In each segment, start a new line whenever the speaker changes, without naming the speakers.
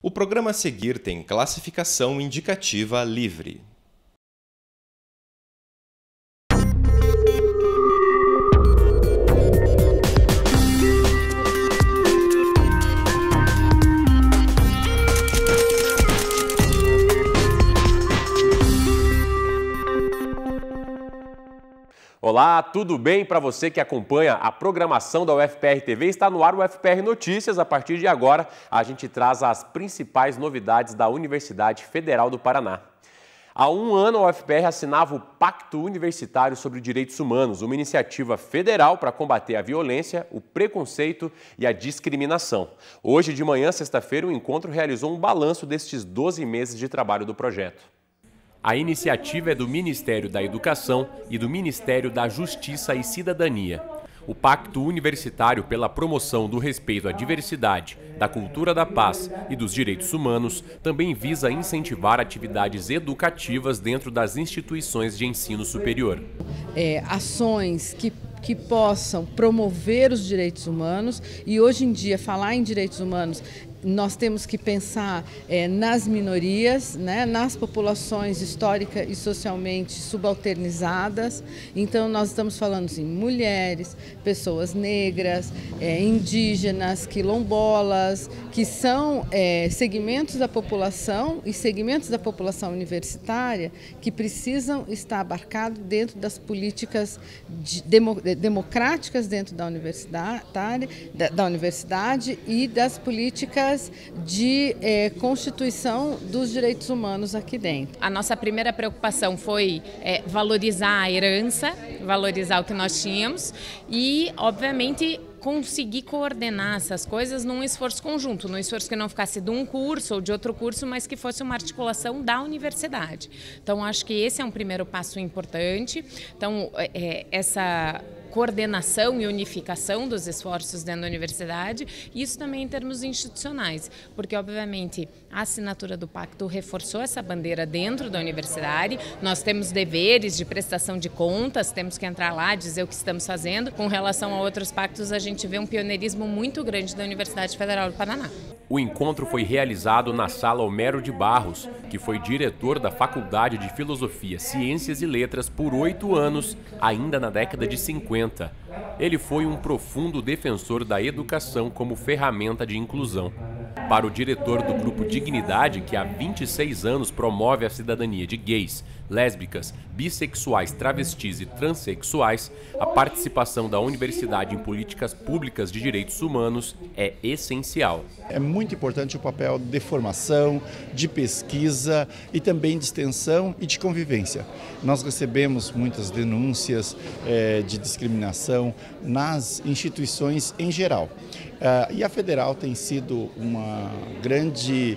O programa a seguir tem classificação indicativa livre.
Olá, tudo bem? Para você que acompanha a programação da UFPR TV, está no ar o UFPR Notícias. A partir de agora, a gente traz as principais novidades da Universidade Federal do Paraná. Há um ano, a UFPR assinava o Pacto Universitário sobre Direitos Humanos, uma iniciativa federal para combater a violência, o preconceito e a discriminação. Hoje de manhã, sexta-feira, o encontro realizou um balanço destes 12 meses de trabalho do projeto. A iniciativa é do Ministério da Educação e do Ministério da Justiça e Cidadania. O Pacto Universitário pela Promoção do Respeito à Diversidade, da Cultura da Paz e dos Direitos Humanos também visa incentivar atividades educativas dentro das instituições de ensino superior.
Ações que possam promover os direitos humanos, e hoje em dia falar em direitos humanos nós temos que pensar nas minorias, né, nas populações histórica e socialmente subalternizadas. Então nós estamos falando em mulheres, pessoas negras, indígenas, quilombolas, que são segmentos da população e segmentos da população universitária que precisam estar abarcados dentro das políticas democráticas dentro da universidade e das políticas de constituição dos direitos humanos aqui dentro.
A nossa primeira preocupação foi valorizar a herança, valorizar o que nós tínhamos e, obviamente, conseguir coordenar essas coisas num esforço conjunto, num esforço que não ficasse de um curso ou de outro curso, mas que fosse uma articulação da universidade. Então, acho que esse é um primeiro passo importante. Então, essa coordenação e unificação dos esforços dentro da universidade, isso também em termos institucionais, porque obviamente a assinatura do pacto reforçou essa bandeira dentro da universidade. Nós temos deveres de prestação de contas, temos que entrar lá, dizer o que estamos fazendo. Com relação a outros pactos, a gente vê um pioneirismo muito grande da Universidade Federal do Paraná.
O encontro foi realizado na Sala Homero de Barros, que foi diretor da Faculdade de Filosofia, Ciências e Letras por 8 anos, ainda na década de 50. Ele foi um profundo defensor da educação como ferramenta de inclusão. Para o diretor do Grupo Dignidade, que há 26 anos promove a cidadania de gays, lésbicas, bissexuais, travestis e transexuais, a participação da universidade em políticas públicas de direitos humanos é essencial.
É muito importante o papel de formação, de pesquisa e também de extensão e de convivência. Nós recebemos muitas denúncias de discriminação nas instituições em geral. E a Federal tem sido uma grande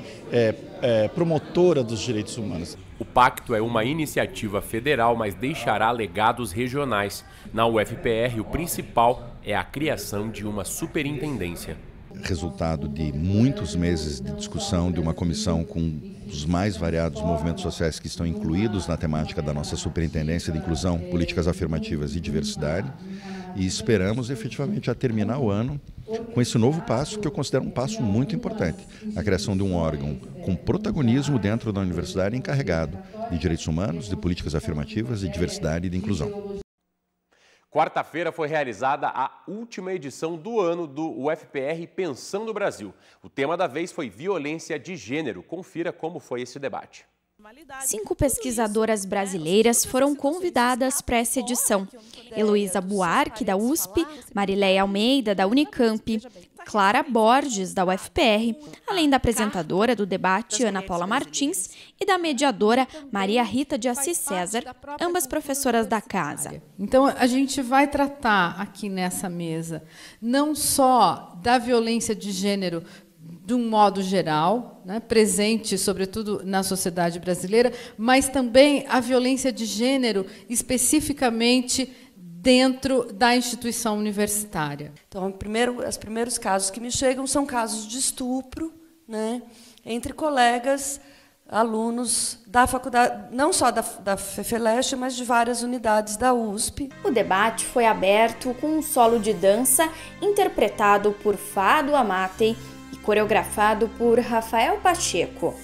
promotora dos direitos humanos.
O pacto é uma iniciativa federal, mas deixará legados regionais. Na UFPR, o principal é a criação de uma superintendência.
Resultado de muitos meses de discussão de uma comissão com os mais variados movimentos sociais que estão incluídos na temática da nossa Superintendência de Inclusão, Políticas Afirmativas e Diversidade. E esperamos efetivamente a terminar o ano com esse novo passo, que eu considero um passo muito importante, a criação de um órgão com protagonismo dentro da universidade encarregado de direitos humanos, de políticas afirmativas, de diversidade e de inclusão.
Quarta-feira foi realizada a última edição do ano do UFPR Pensando o Brasil. O tema da vez foi violência de gênero. Confira como foi esse debate.
5 pesquisadoras brasileiras foram convidadas para essa edição. Heloísa Buarque, da USP, Marileia Almeida, da Unicamp, Clara Borges, da UFPR, além da apresentadora do debate, Ana Paula Martins, e da mediadora, Maria Rita de Assis César, ambas professoras da casa.
Então, a gente vai tratar aqui nessa mesa não só da violência de gênero de um modo geral, né, presente, sobretudo, na sociedade brasileira, mas também a violência de gênero especificamente dentro da instituição universitária.
Então, os primeiros casos que me chegam são casos de estupro, né, entre colegas, alunos da faculdade, não só da FEFELESH, mas de várias unidades da USP.
O debate foi aberto com um solo de dança interpretado por Fado Amatei e coreografado por Rafael Pacheco.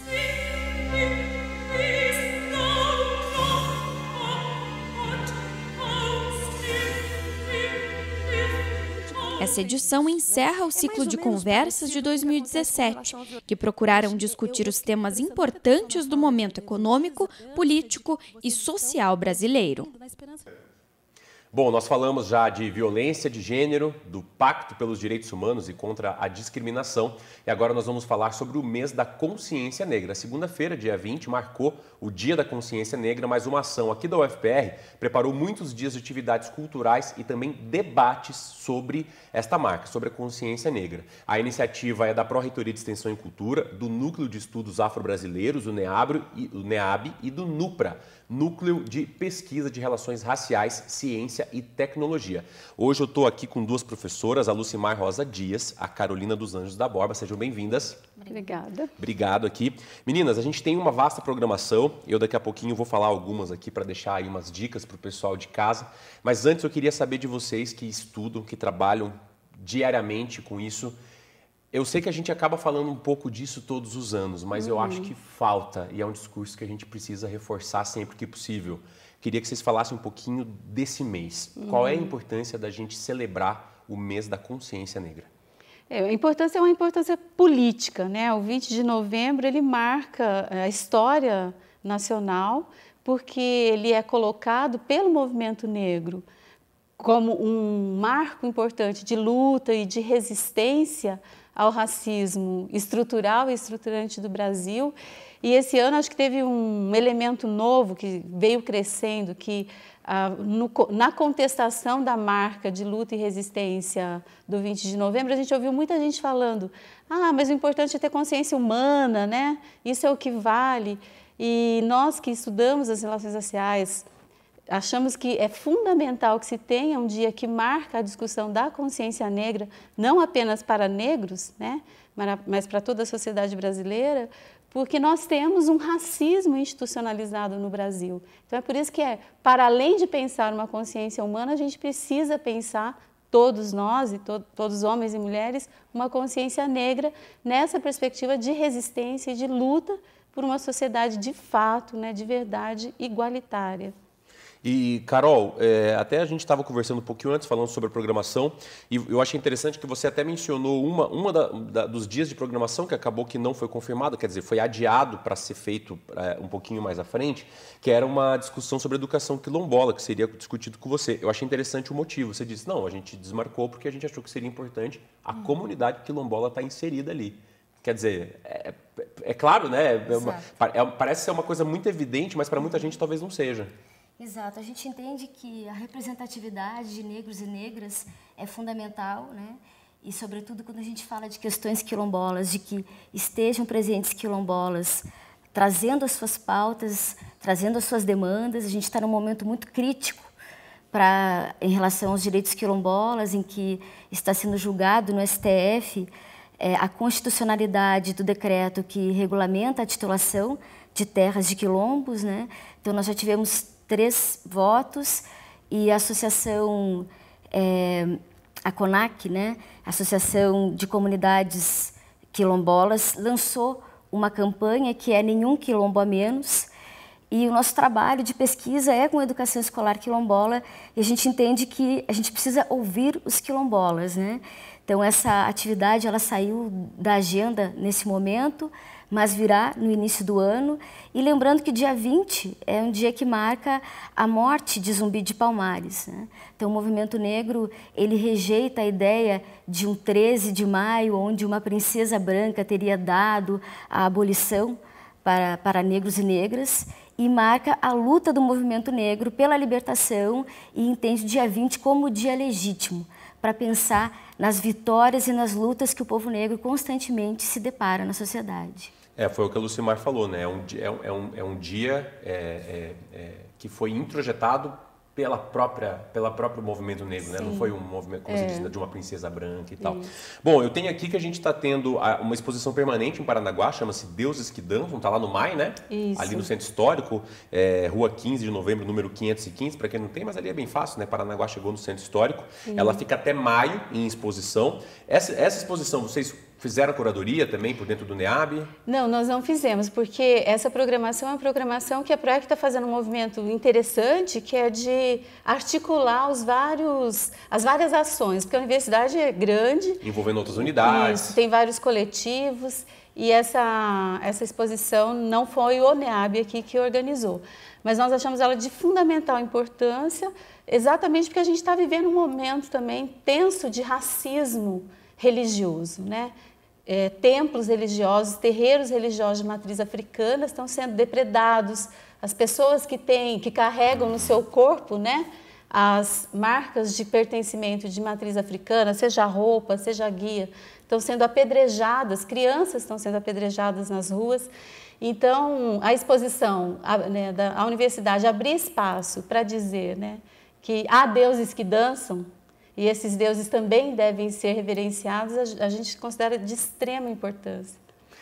Essa edição encerra o ciclo de conversas de 2017, que procuraram discutir os temas importantes do momento econômico, político e social brasileiro.
Bom, nós falamos já de violência de gênero, do Pacto pelos Direitos Humanos e contra a Discriminação. E agora nós vamos falar sobre o mês da Consciência Negra. Segunda-feira, dia 20, marcou o Dia da Consciência Negra, mas uma ação aqui da UFPR preparou muitos dias de atividades culturais e também debates sobre esta marca, sobre a consciência negra. A iniciativa é da Pró-Reitoria de Extensão e Cultura, do Núcleo de Estudos Afro-Brasileiros, o NEAB, e do NUPRA, Núcleo de Pesquisa de Relações Raciais, Ciência e Tecnologia. Hoje eu estou aqui com duas professoras, a Lucimar Rosa Dias, a Carolina dos Anjos da Borba. Sejam bem-vindas.
Obrigada.
Obrigado aqui. Meninas, a gente tem uma vasta programação. Eu daqui a pouquinho vou falar algumas aqui para deixar aí umas dicas para o pessoal de casa. Mas antes eu queria saber de vocês que estudam, que trabalham diariamente com isso. Eu sei que a gente acaba falando um pouco disso todos os anos, mas eu acho que falta, e é um discurso que a gente precisa reforçar sempre que possível. Queria que vocês falassem um pouquinho desse mês. Qual é a importância da gente celebrar o mês da consciência negra?
A importância é uma importância política, né? O 20 de novembro ele marca a história nacional, porque ele é colocado pelo movimento negro como um marco importante de luta e de resistência ao racismo estrutural e estruturante do Brasil. E esse ano acho que teve um elemento novo que veio crescendo, que na contestação da marca de luta e resistência do 20 de novembro, a gente ouviu muita gente falando, mas o importante é ter consciência humana, né? Isso é o que vale. E nós que estudamos as relações raciais, achamos que é fundamental que se tenha um dia que marca a discussão da consciência negra, não apenas para negros, né, mas para toda a sociedade brasileira, porque nós temos um racismo institucionalizado no Brasil. Então é por isso que para além de pensar uma consciência humana, a gente precisa pensar, todos nós, e todos homens e mulheres, uma consciência negra nessa perspectiva de resistência e de luta por uma sociedade de fato, né, de verdade, igualitária.
E, Carol, até a gente estava conversando um pouquinho antes, falando sobre a programação, e eu achei interessante que você até mencionou dos dias de programação, que acabou que não foi confirmado, quer dizer, foi adiado para ser feito um pouquinho mais à frente, que era uma discussão sobre educação quilombola, que seria discutido com você. Eu achei interessante o motivo. Você disse, não, a gente desmarcou porque a gente achou que seria importante a comunidade quilombola estar inserida ali. Quer dizer, é claro, né? Parece ser uma coisa muito evidente, mas para muita gente talvez não seja.
Exato, a gente entende que a representatividade de negros e negras é fundamental, né? E sobretudo quando a gente fala de questões quilombolas, de que estejam presentes quilombolas, trazendo as suas pautas, trazendo as suas demandas. A gente está num momento muito crítico em relação aos direitos quilombolas, em que está sendo julgado no STF a constitucionalidade do decreto que regulamenta a titulação de terras de quilombos, né? Então nós já tivemos 3 votos e a associação, a CONAC, né, Associação de Comunidades Quilombolas, lançou uma campanha que é Nenhum Quilombo a Menos, e o nosso trabalho de pesquisa é com educação escolar quilombola, e a gente entende que a gente precisa ouvir os quilombolas, né? Então essa atividade ela saiu da agenda nesse momento, mas virá no início do ano. E lembrando que dia 20 é um dia que marca a morte de Zumbi de Palmares, né? Então o movimento negro ele rejeita a ideia de um 13 de maio, onde uma princesa branca teria dado a abolição para negros e negras, e marca a luta do movimento negro pela libertação, e entende o dia 20 como o dia legítimo para pensar nas vitórias e nas lutas que o povo negro constantemente se depara na sociedade.
Foi o que a Lucimar falou, né? É um dia que foi introjetado pelo próprio movimento negro, né? Não foi um movimento, como você disse, de uma princesa branca e tal. Isso. Bom, eu tenho aqui que a gente está tendo uma exposição permanente em Paranaguá, chama-se Deuses que Dançam, está lá no MAI, né? Isso. Ali no Centro Histórico, Rua 15 de Novembro, número 515, para quem não tem, mas ali é bem fácil, né? Paranaguá chegou no Centro Histórico. Sim. Ela fica até maio em exposição. Essa exposição, vocês Fizeram curadoria também por dentro do NEAB?
Não, nós não fizemos, porque essa programação é uma programação que a PROEC está fazendo um movimento interessante, que é de articular as várias ações, porque a universidade é grande.
Envolvendo outras unidades.
Isso, tem vários coletivos, e essa exposição não foi o NEAB aqui que organizou. Mas nós achamos ela de fundamental importância, exatamente porque a gente está vivendo um momento também tenso de racismo religioso, né? Templos religiosos, terreiros religiosos de matriz africana estão sendo depredados. As pessoas que carregam no seu corpo, né, as marcas de pertencimento de matriz africana, seja a roupa, seja a guia, estão sendo apedrejadas, crianças estão sendo apedrejadas nas ruas. Então, a exposição, a universidade abrir espaço para dizer, né, que há deuses que dançam, e esses deuses também devem ser reverenciados, a gente considera de extrema importância.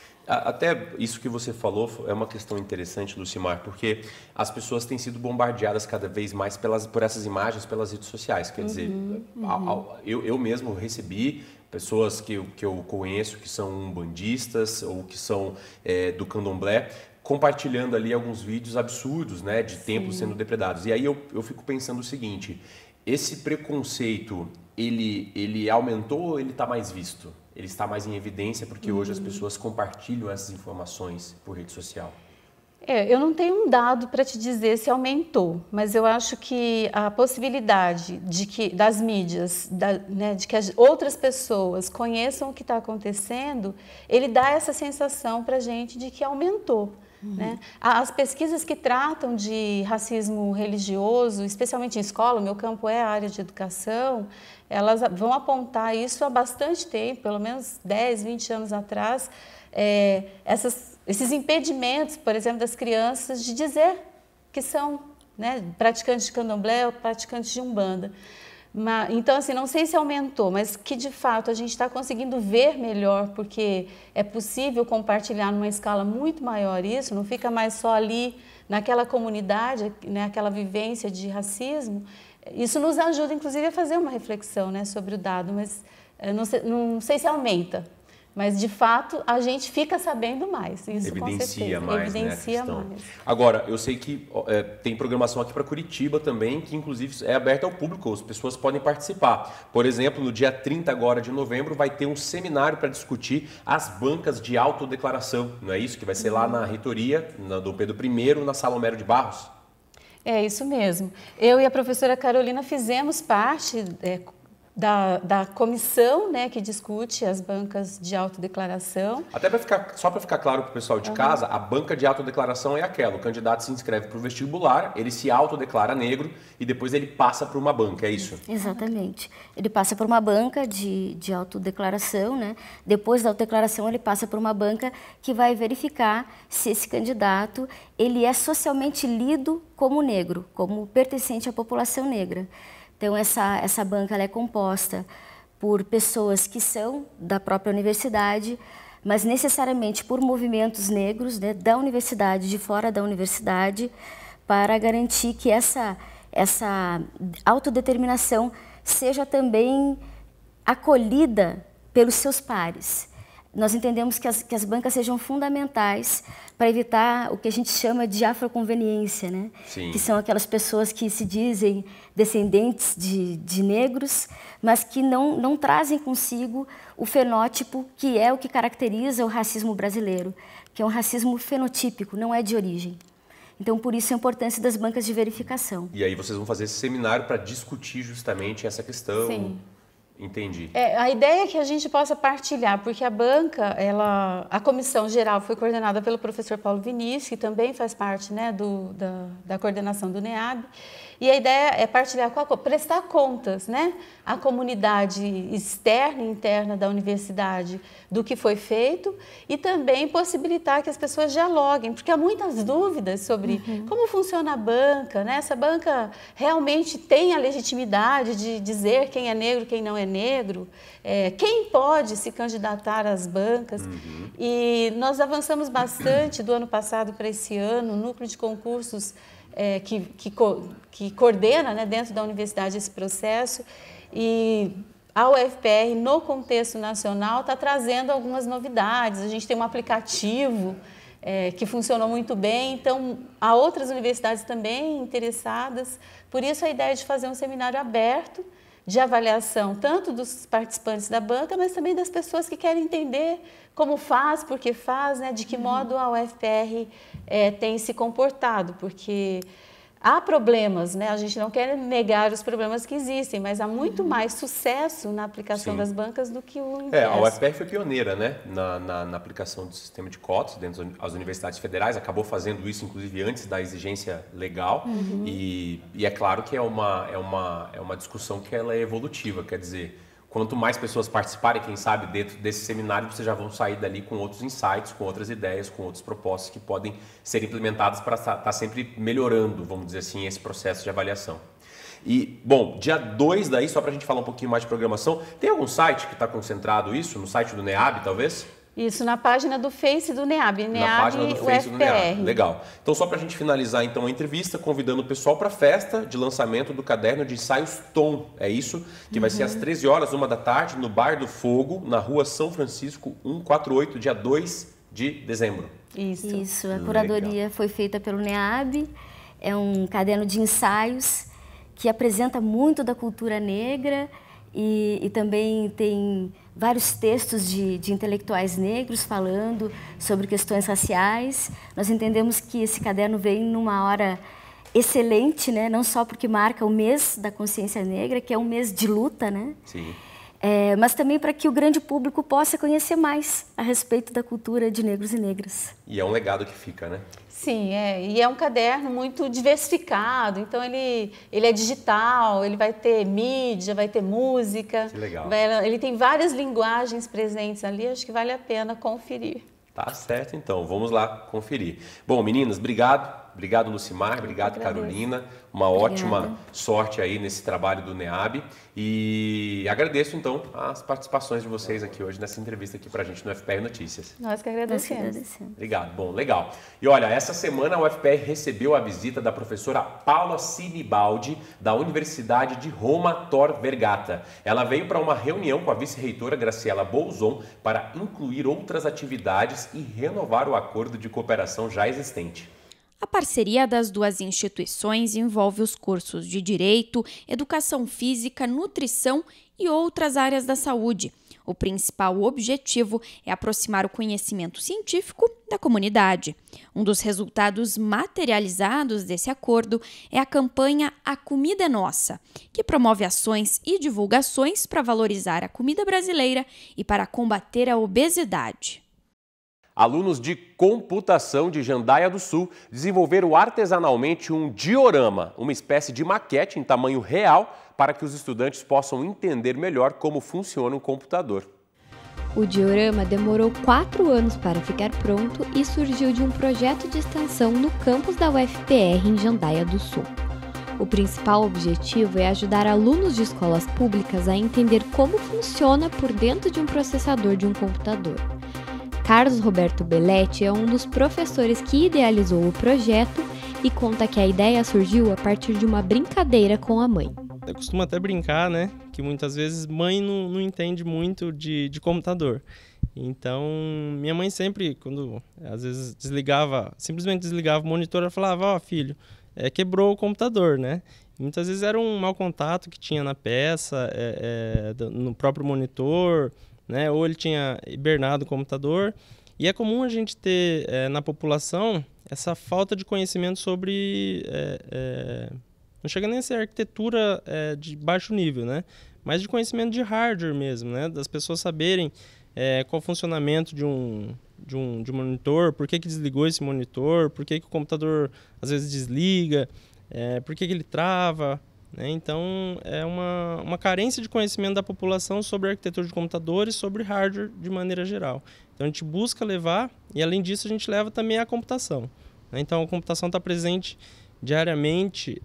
Até isso que você falou é uma questão interessante, Lucimar, porque as pessoas têm sido bombardeadas cada vez mais por essas imagens, pelas redes sociais. Quer dizer, eu mesmo recebi pessoas que eu conheço que são umbandistas ou que são do candomblé, compartilhando ali alguns vídeos absurdos, né, de templos sendo depredados. E aí eu fico pensando o seguinte: esse preconceito, ele aumentou ou ele está mais visto? Ele está mais em evidência porque hoje as pessoas compartilham essas informações por rede social?
Eu não tenho um dado para te dizer se aumentou, mas eu acho que a possibilidade das mídias, né, de que as outras pessoas conheçam o que está acontecendo, ele dá essa sensação para a gente de que aumentou. Né? As pesquisas que tratam de racismo religioso, especialmente em escola, o meu campo é a área de educação, elas vão apontar isso há bastante tempo, pelo menos 10, 20 anos atrás, esses impedimentos, por exemplo, das crianças de dizer que são, né, praticantes de candomblé ou praticantes de umbanda. Então, assim, não sei se aumentou, mas que de fato a gente está conseguindo ver melhor, porque é possível compartilhar numa escala muito maior isso, não fica mais só ali naquela comunidade, né, aquela vivência de racismo. Isso nos ajuda, inclusive, a fazer uma reflexão, né, sobre o dado, mas não sei se aumenta. Mas, de fato, a gente fica sabendo mais. Isso,
evidencia mais,
evidencia
né,
mais.
Agora, eu sei que tem programação aqui para Curitiba também, que inclusive é aberta ao público, as pessoas podem participar. Por exemplo, no dia 30 agora de novembro vai ter um seminário para discutir as bancas de autodeclaração, não é isso? Que vai ser lá na reitoria, na Dom Pedro I, na Sala Homero de Barros. É isso mesmo. Eu e a professora Carolina fizemos parte da comissão, né, que discute as bancas de autodeclaração. Até só para ficar claro para o pessoal de casa, a banca de autodeclaração é aquela: o candidato se inscreve para o vestibular, ele se autodeclara negro e depois ele passa por uma banca, é isso?
Exatamente. Ele passa por uma banca de autodeclaração, né? Depois da autodeclaração ele passa por uma banca que vai verificar se esse candidato ele é socialmente lido como negro, como pertencente à população negra. Então, essa banca ela é composta por pessoas que são da própria universidade, mas necessariamente por movimentos negros, né, da universidade, de fora da universidade, para garantir que essa autodeterminação seja também acolhida pelos seus pares. Nós entendemos que as bancas sejam fundamentais para evitar o que a gente chama de afroconveniência, né?
Sim.
Que são aquelas pessoas que se dizem descendentes de negros, mas que não trazem consigo o fenótipo que é o que caracteriza o racismo brasileiro, que é um racismo fenotípico, não é de origem. Então, por isso a importância das bancas de verificação.
E aí vocês vão fazer esse seminário para discutir justamente essa questão.
Sim.
Entendi.
A ideia é que a gente possa partilhar, porque a banca, a comissão geral foi coordenada pelo professor Paulo Vinícius, que também faz parte, né, da coordenação do NEAB, e a ideia é partilhar, prestar contas, né, à comunidade externa e interna da universidade do que foi feito e também possibilitar que as pessoas dialoguem, porque há muitas dúvidas sobre como funciona a banca, né? Essa banca realmente tem a legitimidade de dizer quem é negro, quem não é negro, quem pode se candidatar às bancas. E nós avançamos bastante do ano passado para esse ano, o núcleo de concursos que coordena, né, dentro da universidade esse processo, e a UFPR, no contexto nacional, está trazendo algumas novidades. A gente tem um aplicativo que funcionou muito bem, então há outras universidades também interessadas. Por isso a ideia de fazer um seminário aberto de avaliação, tanto dos participantes da banca, mas também das pessoas que querem entender como faz, por que faz, né, de que modo a UFPR tem se comportado, porque há problemas, né? A gente não quer negar os problemas que existem, mas há muito mais sucesso na aplicação das bancas do que o inverso.
A UFPR foi pioneira, né, na aplicação do sistema de cotas dentro das universidades federais, acabou fazendo isso, inclusive, antes da exigência legal, e é claro que é uma discussão que ela é evolutiva, quer dizer, quanto mais pessoas participarem, quem sabe, dentro desse seminário, vocês já vão sair dali com outros insights, com outras ideias, com outras propostas que podem ser implementadas para estar sempre melhorando, vamos dizer assim, esse processo de avaliação. E, bom, dia 2 daí, só para a gente falar um pouquinho mais de programação, tem algum site que está concentrado isso? No site do NEAB, talvez?
Isso, na página do Face do NEAB,
na página do Face do NEAB. Legal. Então, só para a gente finalizar então a entrevista, convidando o pessoal para a festa de lançamento do caderno de ensaios Tom. É isso? Que vai ser às 13 horas, 1 da tarde, no Bar do Fogo, na rua São Francisco, 148, dia 2 de dezembro.
Isso. A curadoria foi feita pelo NEAB. É um caderno de ensaios que apresenta muito da cultura negra e também tem vários textos de intelectuais negros falando sobre questões raciais. Nós entendemos que esse caderno vem numa hora excelente, né? Não só porque marca o mês da consciência negra, que é um mês de luta, né?
Sim.
Mas também para que o grande público possa conhecer mais a respeito da cultura de negros e negras.
E é um legado que fica, né?
Sim, e é um caderno muito diversificado, então ele é digital, ele vai ter mídia, vai ter música.
Que legal.
Ele tem várias linguagens presentes ali, acho que vale a pena conferir.
Tá certo, então, vamos lá conferir. Bom, meninas, obrigado. Obrigado, Lucimar. Obrigado, Carolina. Uma ótima sorte aí nesse trabalho do NEAB. E agradeço, então, as participações de vocês aqui hoje nessa entrevista aqui pra gente no UFPR Notícias.
Nós que agradecemos.
Obrigado. Bom, legal. E olha, essa semana a UFPR recebeu a visita da professora Paula Sinibaldi, da Universidade de Roma Tor Vergata. Ela veio para uma reunião com a vice-reitora Graciela Bolzon para incluir outras atividades e renovar o acordo de cooperação já existente.
A parceria das duas instituições envolve os cursos de Direito, Educação Física, Nutrição e outras áreas da saúde. O principal objetivo é aproximar o conhecimento científico da comunidade. Um dos resultados materializados desse acordo é a campanha A Comida é Nossa, que promove ações e divulgações para valorizar a comida brasileira e para combater a obesidade.
Alunos de computação de Jandaia do Sul desenvolveram artesanalmente um diorama, uma espécie de maquete em tamanho real para que os estudantes possam entender melhor como funciona um computador.
O diorama demorou 4 anos para ficar pronto e surgiu de um projeto de extensão no campus da UFPR em Jandaia do Sul. O principal objetivo é ajudar alunos de escolas públicas a entender como funciona por dentro de um processador de um computador. Carlos Roberto Belletti é um dos professores que idealizou o projeto e conta que a ideia surgiu a partir de uma brincadeira com a mãe.
Eu costumo até brincar, né, que muitas vezes mãe não entende muito de computador. Então, minha mãe sempre, quando às vezes simplesmente desligava o monitor, ela falava, ó, filho, quebrou o computador, né? E muitas vezes era um mau contato que tinha na peça, no próprio monitor, né? Ou ele tinha hibernado o computador. E é comum a gente ter na população essa falta de conhecimento sobre... não chega nem a ser arquitetura de baixo nível, né? Mas de conhecimento de hardware mesmo, né? Das pessoas saberem qual o funcionamento de um monitor, por que desligou esse monitor, por que o computador às vezes desliga, por que ele trava. Então, é uma carência de conhecimento da população sobre a arquitetura de computadores, sobre hardware de maneira geral. Então, a gente busca levar, e além disso, a gente leva também a computação. Então, a computação está presente diariamente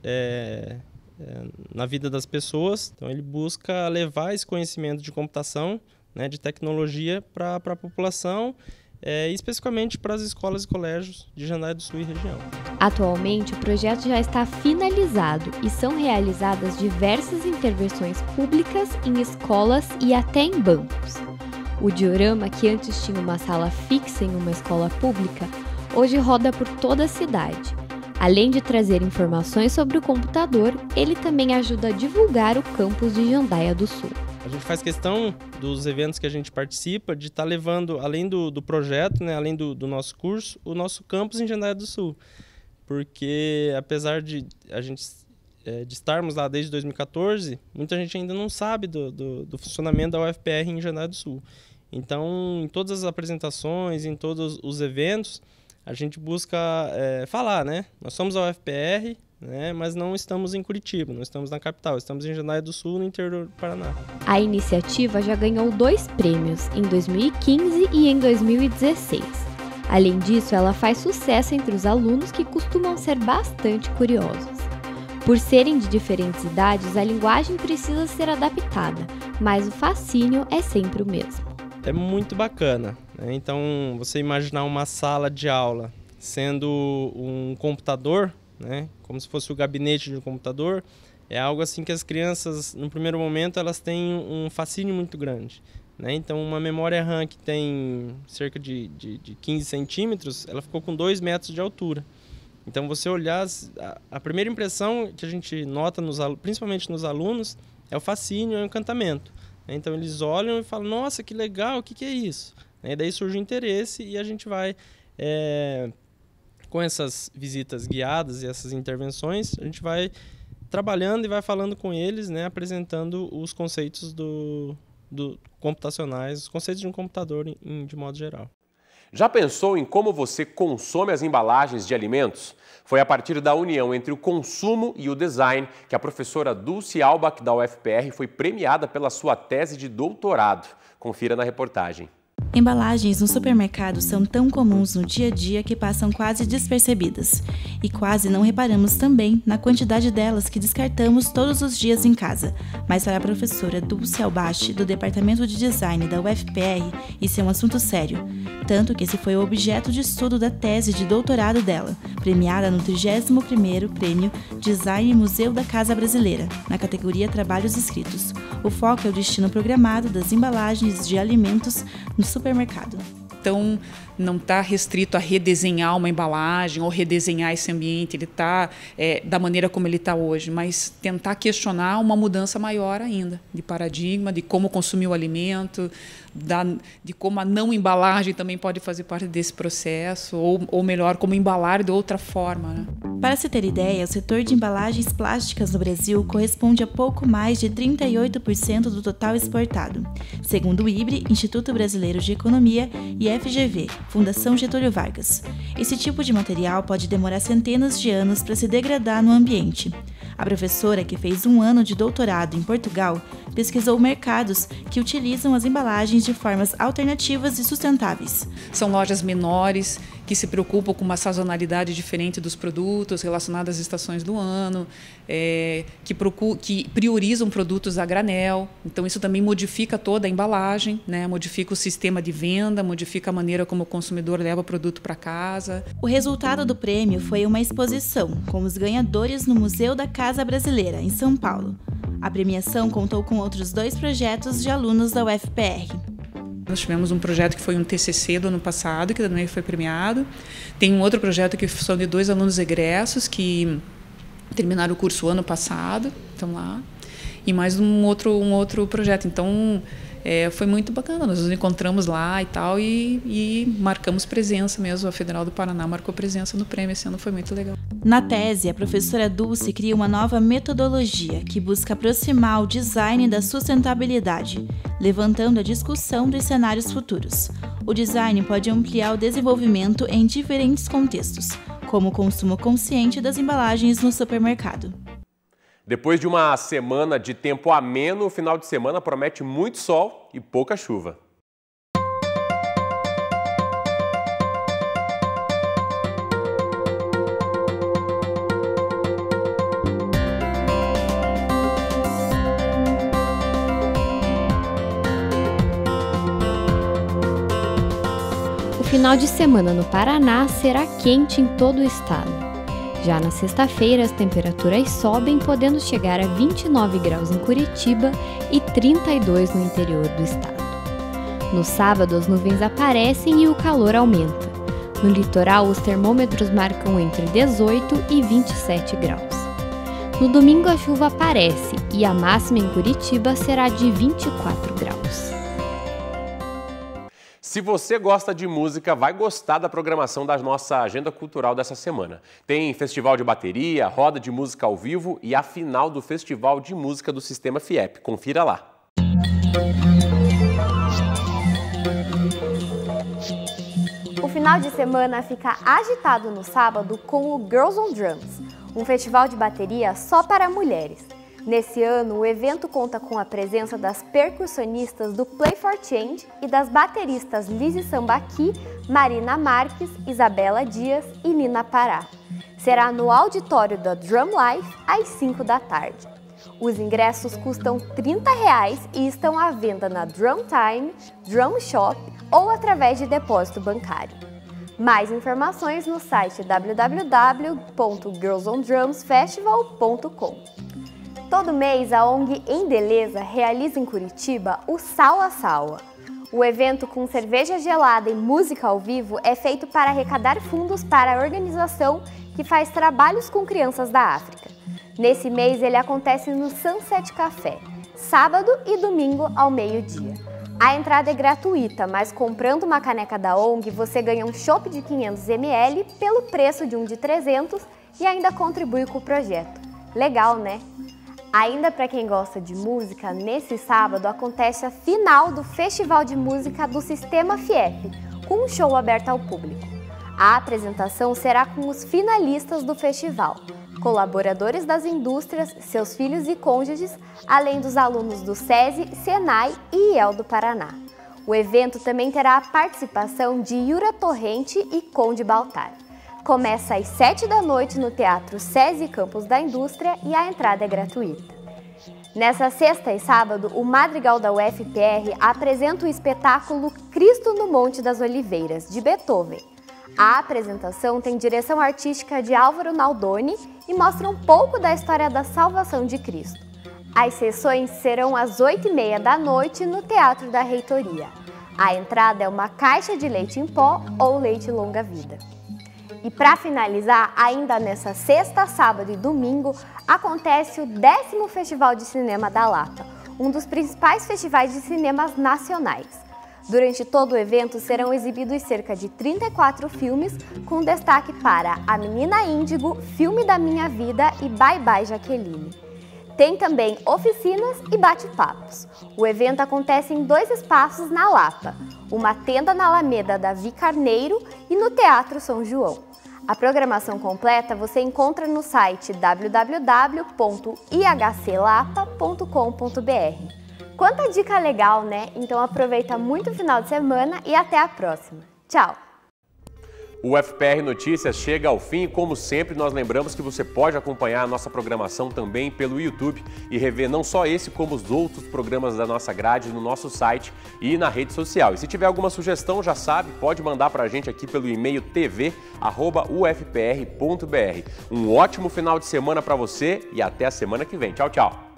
na vida das pessoas. Então, ele busca levar esse conhecimento de computação, né, de tecnologia, para a população, especificamente para as escolas e colégios de Jandaia do Sul e região.
Atualmente, o projeto já está finalizado e são realizadas diversas intervenções públicas em escolas e até em bancos. O diorama, que antes tinha uma sala fixa em uma escola pública, hoje roda por toda a cidade. Além de trazer informações sobre o computador, ele também ajuda a divulgar o campus de Jandaia do Sul.
A gente faz questão dos eventos que a gente participa de estar levando, além do projeto, né, além do nosso curso, o nosso campus em Jandaia do Sul. Porque apesar de a gente de estarmos lá desde 2014, muita gente ainda não sabe do funcionamento da UFPR em Jandaia do Sul. Então, em todas as apresentações, em todos os eventos, a gente busca falar, né? Nós somos a UFPR, né? Mas não estamos em Curitiba, não estamos na capital, estamos em Jandaia do Sul, no interior do Paraná.
A iniciativa já ganhou 2 prêmios, em 2015 e em 2016. Além disso, ela faz sucesso entre os alunos que costumam ser bastante curiosos. Por serem de diferentes idades, a linguagem precisa ser adaptada, mas o fascínio é sempre o mesmo.
É muito bacana, né? Então, você imaginar uma sala de aula sendo um computador, né? Como se fosse o gabinete de um computador, é algo assim que as crianças, no primeiro momento, elas têm um fascínio muito grande, né? Então, uma memória RAM que tem cerca de 15 centímetros, ela ficou com 2 metros de altura. Então, você olhar, a primeira impressão que a gente nota, principalmente nos alunos, é o fascínio, é o encantamento. Então, eles olham e falam, nossa, que legal, o que é isso? E daí surge o interesse e a gente vai, com essas visitas guiadas e essas intervenções, a gente vai trabalhando e vai falando com eles, né, apresentando os conceitos computacionais, os conceitos de um computador de modo geral.
Já pensou em como você consome as embalagens de alimentos? Foi a partir da união entre o consumo e o design que a professora Dulce Albach, da UFPR, foi premiada pela sua tese de doutorado. Confira na reportagem.
Embalagens no supermercado são tão comuns no dia a dia que passam quase despercebidas. E quase não reparamos também na quantidade delas que descartamos todos os dias em casa. Mas para a professora Dulce Albach, do Departamento de Design da UFPR, isso é um assunto sério. Tanto que esse foi o objeto de estudo da tese de doutorado dela, premiada no 31º Prêmio Design Museu da Casa Brasileira, na categoria Trabalhos Escritos. O foco é o destino programado das embalagens de alimentos no supermercado.
Então, não está restrito a redesenhar uma embalagem ou redesenhar esse ambiente, ele está da maneira como ele está hoje, mas tentar questionar uma mudança maior ainda, de paradigma, de como consumir o alimento, de como a não embalagem também pode fazer parte desse processo, ou melhor, como embalar de outra forma, né?
Para se ter ideia, o setor de embalagens plásticas no Brasil corresponde a pouco mais de 38% do total exportado, segundo o IBRE, Instituto Brasileiro de Economia, e FGV, Fundação Getúlio Vargas. Esse tipo de material pode demorar centenas de anos para se degradar no ambiente. A professora, que fez 1 ano de doutorado em Portugal, pesquisou mercados que utilizam as embalagens de formas alternativas e sustentáveis.
São lojas menores que se preocupam com uma sazonalidade diferente dos produtos relacionados às estações do ano, que priorizam produtos a granel. Então, isso também modifica toda a embalagem, né? Modifica o sistema de venda, modifica a maneira como o consumidor leva o produto para casa.
O resultado do prêmio foi uma exposição com os ganhadores no Museu da Casa Brasileira, em São Paulo. A premiação contou com outros 2 projetos de alunos da UFPR.
Nós tivemos um projeto que foi um TCC do ano passado, que também foi premiado. Tem um outro projeto que são de 2 alunos egressos que terminaram o curso ano passado, estão lá. E mais um outro projeto. Então, foi muito bacana. Nós nos encontramos lá e tal e marcamos presença mesmo. A Federal do Paraná marcou presença no prêmio. Esse ano foi muito legal.
Na tese, a professora Dulce cria uma nova metodologia que busca aproximar o design da sustentabilidade, levantando a discussão dos cenários futuros. O design pode ampliar o desenvolvimento em diferentes contextos, como o consumo consciente das embalagens no supermercado.
Depois de uma semana de tempo ameno, o final de semana promete muito sol e pouca chuva.
O final de semana no Paraná será quente em todo o estado. Já na sexta-feira, as temperaturas sobem, podendo chegar a 29 graus em Curitiba e 32 no interior do estado. No sábado, as nuvens aparecem e o calor aumenta. No litoral, os termômetros marcam entre 18 e 27 graus. No domingo, a chuva aparece e a máxima em Curitiba será de 24 graus.
Se você gosta de música, vai gostar da programação da nossa agenda cultural dessa semana. Tem festival de bateria, roda de música ao vivo e a final do Festival de Música do Sistema FIEP. Confira lá.
O final de semana fica agitado no sábado com o Girls on Drums, um festival de bateria só para mulheres. Nesse ano, o evento conta com a presença das percussionistas do Play for Change e das bateristas Lizzy Sambaqui, Marina Marques, Isabela Dias e Nina Pará. Será no auditório da Drum Life às 5 da tarde. Os ingressos custam R$30 e estão à venda na Drum Time, Drum Shop ou através de depósito bancário. Mais informações no site www.girlsondrumsfestival.com. Todo mês, a ONG Endeleza realiza em Curitiba o Saua Saua. O evento com cerveja gelada e música ao vivo é feito para arrecadar fundos para a organização que faz trabalhos com crianças da África. Nesse mês, ele acontece no Sunset Café, sábado e domingo ao meio-dia. A entrada é gratuita, mas comprando uma caneca da ONG, você ganha um chopp de 500 ml pelo preço de um de 300 e ainda contribui com o projeto. Legal, né? Ainda para quem gosta de música, nesse sábado acontece a final do Festival de Música do Sistema FIEP, com um show aberto ao público. A apresentação será com os finalistas do festival, colaboradores das indústrias, seus filhos e cônjuges, além dos alunos do SESI, SENAI e IEL do Paraná. O evento também terá a participação de Yura Torrente e Conde Baltar. Começa às 7 da noite no Teatro SESI Campus da Indústria e a entrada é gratuita. Nessa sexta e sábado, o Madrigal da UFPR apresenta o espetáculo Cristo no Monte das Oliveiras, de Beethoven. A apresentação tem direção artística de Álvaro Naldoni e mostra um pouco da história da salvação de Cristo. As sessões serão às 8h30 da noite no Teatro da Reitoria. A entrada é uma caixa de leite em pó ou leite longa-vida. E para finalizar, ainda nessa sexta, sábado e domingo, acontece o 10º Festival de Cinema da Lapa, um dos principais festivais de cinemas nacionais. Durante todo o evento serão exibidos cerca de 34 filmes, com destaque para A Menina Índigo, Filme da Minha Vida e Bye Bye Jaqueline. Tem também oficinas e bate-papos. O evento acontece em 2 espaços na Lapa, uma tenda na Alameda Davi Carneiro e no Teatro São João. A programação completa você encontra no site www.ihclapa.com.br. Quanta dica legal, né? Então aproveita muito o final de semana e até a próxima. Tchau!
O FPR Notícias chega ao fim e, como sempre, nós lembramos que você pode acompanhar a nossa programação também pelo YouTube e rever não só esse, como os outros programas da nossa grade no nosso site e na rede social. E se tiver alguma sugestão, já sabe, pode mandar para a gente aqui pelo e-mail tv@ufpr.br. Um ótimo final de semana para você e até a semana que vem. Tchau, tchau!